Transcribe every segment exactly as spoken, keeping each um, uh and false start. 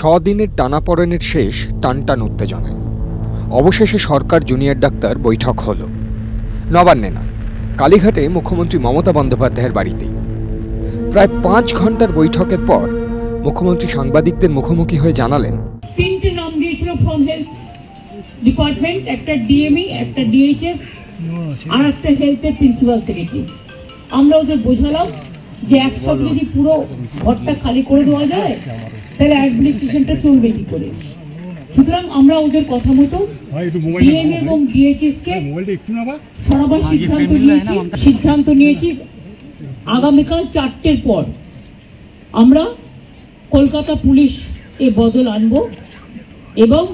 দিনের টানাপড়েনের শেষ টানটান উত্তেজনায় অবশেষে সরকার জুনিয়র ডাক্তার বৈঠক হল নবান্নে না, কালীঘাটে মুখ্যমন্ত্রী মমতা বন্দ্যোপাধ্যায়ের বাড়িতেই। প্রায় পাঁচ ঘন্টার বৈঠকের পর মুখ্যমন্ত্রী সাংবাদিকদের মুখোমুখি হয়ে জানালেন, তিনটে নাম দিয়েছিল ফ্রম হেলথ ডিপার্টমেন্ট, একটা ডিএমই, একটা ডিএইচএস আর একটা হেলথের প্রিন্সিপাল সেক্রেটারি। আমরা ওদের বোঝালাম যে একসাথে যদি পুরো ঘরটা খালি করে দেওয়া যায় তাহলে অ্যাডমিনিস্ট্রেশনটা চলবে কি করে। সুতরাং আমরা ওদের কথা মতো ডিএমই এবং ডিএইচএস কে সরাবার সিদ্ধান্ত নিয়েছি সিদ্ধান্ত নিয়েছি আগামীকাল চারটের পর আমরা কলকাতা পুলিশ এ বদল আনবো এবং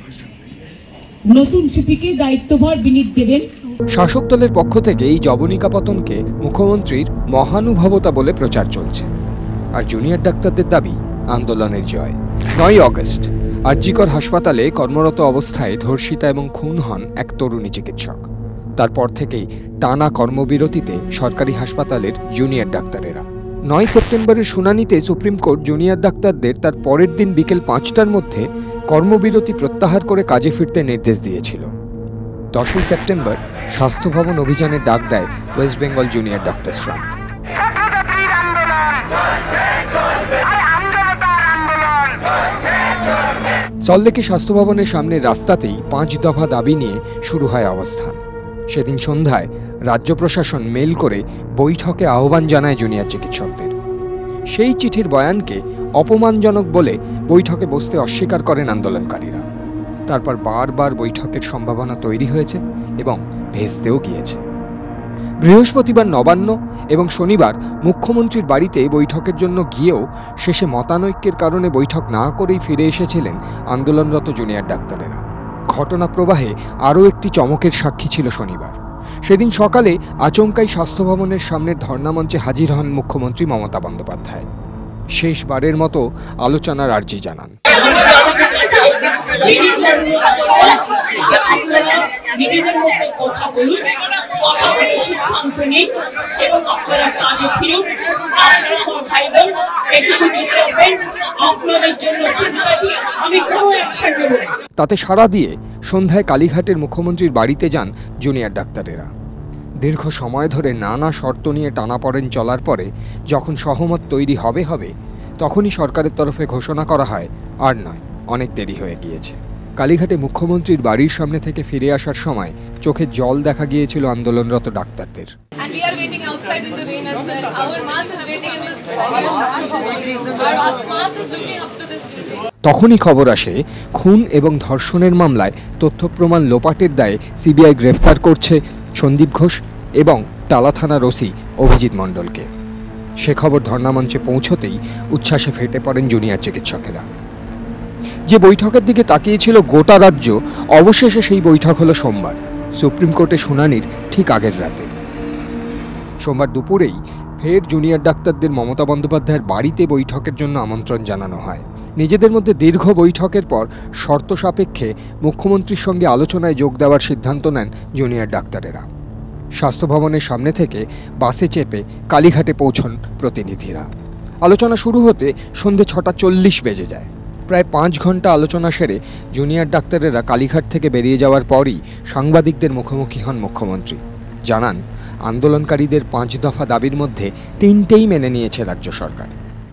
নতুন সিপিকে দায়িত্বভার বিনীত দেবেন। শাসক দলের পক্ষ থেকে এই জবনিকা পতনকে মুখ্যমন্ত্রীর মহানুভবতা বলে প্রচার চলছে, আর জুনিয়র ডাক্তারদের দাবি আন্দোলনের জয়। নয় আগস্ট আরজিকর হাসপাতালে কর্মরত অবস্থায় ধর্ষিতা এবং খুন হন এক তরুণী চিকিৎসক। তারপর থেকেই টানা কর্মবিরতিতে সরকারি হাসপাতালের জুনিয়র ডাক্তারেরা। নয় সেপ্টেম্বরের শুনানিতে সুপ্রিম কোর্ট জুনিয়র ডাক্তারদের তার পরের দিন বিকেল পাঁচটার মধ্যে কর্মবিরতি প্রত্যাহার করে কাজে ফিরতে নির্দেশ দিয়েছিল। দশই সেপ্টেম্বর স্বাস্থ্য ভবন অভিযানের ডাক দেয় west Bengal junior doctors front. সল্টলেকে স্বাস্থ্য ভবনের সামনের রাস্তাতেই পাঁচ দফা দাবি নিয়ে শুরু হয় অবস্থান। সেদিন সন্ধ্যায় রাজ্য প্রশাসন মেল করে বৈঠকে আহ্বান জানায় জুনিয়র চিকিৎসকদের। সেই চিঠির বয়ানকে অপমানজনক বলে বৈঠকে বসতে অস্বীকার করেন আন্দোলনকারীরা। তারপর বারবার বৈঠকের সম্ভাবনা তৈরি হয়েছে এবং ভেস্তেও গিয়েছে। বৃহস্পতিবার নবান্ন এবং শনিবার মুখ্যমন্ত্রীর বাড়িতে বৈঠকের জন্য গিয়েও শেষে মতানৈক্যের কারণে বৈঠক না করেই ফিরে এসেছিলেন আন্দোলনরত জুনিয়র ডাক্তারেরা। ঘটনা প্রবাহে আরও একটি চমকের সাক্ষী ছিল শনিবার। সেদিন সকালে আচমকাই স্বাস্থ্য ভবনের সামনের ধর্নামঞ্চে হাজির হন মুখ্যমন্ত্রী মমতা বন্দ্যোপাধ্যায়। শেষবারের মতো আলোচনার আর্জি জানান। নিজেদের মধ্যে কথা বলুন, কথা বলে সিদ্ধান্ত নিন এবং আপনারা কাজে ফিরুন। আপনারা আমার ভাই বোন, এটুকু জিতে রাখবেন, আপনাদের জন্য সিম্পাথি, আমি কোনো অ্যাকশন নেব না। তাতে সাড়া দিয়ে সন্ধ্যায় কালীঘাটের মুখ্যমন্ত্রীর বাড়িতে যান জুনিয়র ডাক্তারেরা। দীর্ঘ সময় ধরে নানা শর্ত নিয়ে টানাপড়েন চলার পরে যখন সহমত তৈরি হবে হবে তখনই সরকারের তরফে ঘোষণা করা হয়, আর নয়, অনেক দেরি হয়ে গিয়েছে। কালীঘাটে মুখ্যমন্ত্রীর বাড়ির সামনে থেকে ফিরে আসার সময় চোখে জল দেখা গিয়েছিল আন্দোলনরত ডাক্তারদের। তখনই খবর আসে খুন এবং ধর্ষণের মামলায় তথ্য প্রমাণ লোপাটের দায়ে সিবিআই গ্রেফতার করছে সন্দীপ ঘোষ এবং টালা থানার ওসি অভিজিৎ মণ্ডলকে। সে খবর ধর্নামঞ্চে পৌঁছতেই উচ্ছ্বাসে ফেটে পড়েন জুনিয়র চিকিৎসকেরা। যে বৈঠকের দিকে তাকিয়েছিল গোটা রাজ্য, অবশেষে সেই বৈঠক হলো সোমবার সুপ্রিম কোর্টে শুনানির ঠিক আগের রাতে। সোমবার দুপুরেই ফের জুনিয়র ডাক্তারদের মমতা বন্দ্যোপাধ্যায়ের বাড়িতে বৈঠকের জন্য আমন্ত্রণ জানানো হয়। নিজেদের মধ্যে দীর্ঘ বৈঠকের পর শর্ত সাপেক্ষে মুখ্যমন্ত্রীর সঙ্গে আলোচনায় যোগ দেওয়ার সিদ্ধান্ত নেন জুনিয়র ডাক্তারেরা। স্বাস্থ্য ভবনের সামনে থেকে বাসে চেপে কালীঘাটে পৌঁছন প্রতিনিধিরা। আলোচনা শুরু হতে সন্ধে ছটা চল্লিশ বেজে যায়। প্রায় পাঁচ ঘন্টা আলোচনা সেরে জুনিয়র ডাক্তারেরা কালীঘাট থেকে বেরিয়ে যাওয়ার পরই সাংবাদিকদের মুখোমুখি হন মুখ্যমন্ত্রী। জানান, আন্দোলনকারীদের পাঁচ দফা দাবির মধ্যে তিনটেই মেনে নিয়েছে রাজ্য সরকার।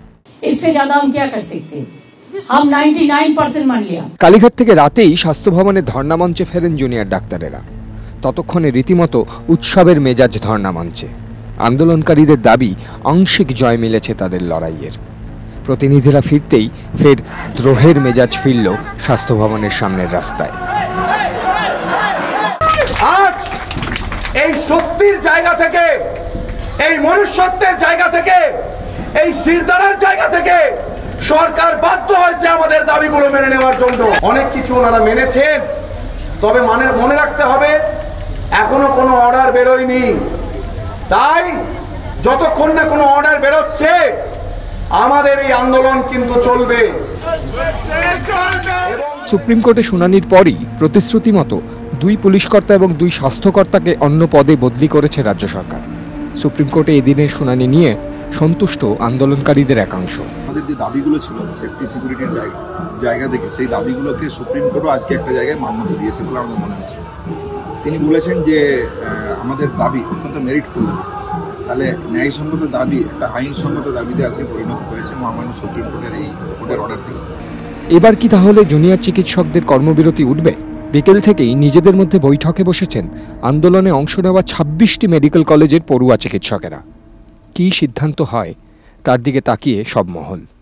কালীঘাট থেকে রাতেই স্বাস্থ্য ভবনে ধর্নামঞ্চে ফেরেন জুনিয়র ডাক্তারেরা। ততক্ষণে রীতিমতো উৎসবের মেজাজ ধর্নামঞ্চে। আন্দোলনকারীদের দাবি আংশিক জয় মিলেছে তাদের লড়াইয়ের। প্রতিনিধিরা ফিরতেই ফের দ্রোহের মেজাজ ফিরল স্বাস্থ্য ভবনের সামনের রাস্তায়। আজ এই শক্তির জায়গা থেকে, এই মনুষ্যত্বের জায়গা থেকে, এই শিরদাঁড়ার জায়গা থেকে সরকার বাধ্য হয়েছে আমাদের দাবিগুলো মেনে নেওয়ার জন্য। অনেক কিছু ওনারা মেনেছেন, তবে মানে মনে রাখতে হবে এখনো কোনো অর্ডার বেরোয়নি। তাই যতক্ষণ না কোনো অর্ডার বেরোচ্ছে আমাদের এই আন্দোলন কিন্তু চলবে। সুপ্রিম কোর্টে শুনানির পরই প্রতিশ্রুতি মতো দুই পুলিশকর্তা এবং দুই স্বাস্থ্যকর্তাকে অন্য পদে বদলি করেছে রাজ্য সরকার। সুপ্রিম কোর্টে এদিনের শুনানি নিয়ে সন্তুষ্ট আন্দোলনকারীদের একাংশ। আমাদের যে দাবিগুলো ছিল সেফটি সিকিউরিটির জায়গা জায়গা থেকে সেই দাবিগুলোকে সুপ্রিম কোর্টও আজকে একটা জায়গায় মান্যতা দিয়েছে বলে আমাদের মনে হচ্ছে। তিনি বলেছেন যে আমাদের দাবি অত্যন্ত মেরিটফুল, তাহলে ন্যায়সঙ্গত দাবি একটা আইনসঙ্গত দাবিতে আজকে পরিণত হয়েছে মহামান্য সুপ্রিম কোর্টের এই কোর্টের অর্ডার থেকে। এবার কি তাহলে জুনিয়র চিকিৎসকদের কর্মবিরতি উঠবে? বিকেল থেকেই নিজেদের মধ্যে বৈঠকে বসেছেন আন্দোলনে অংশ নেওয়া ছাব্বিশটি মেডিকেল কলেজের পড়ুয়া চিকিৎসকেরা। কী সিদ্ধান্ত হয় তার দিকে তাকিয়ে সব মহল।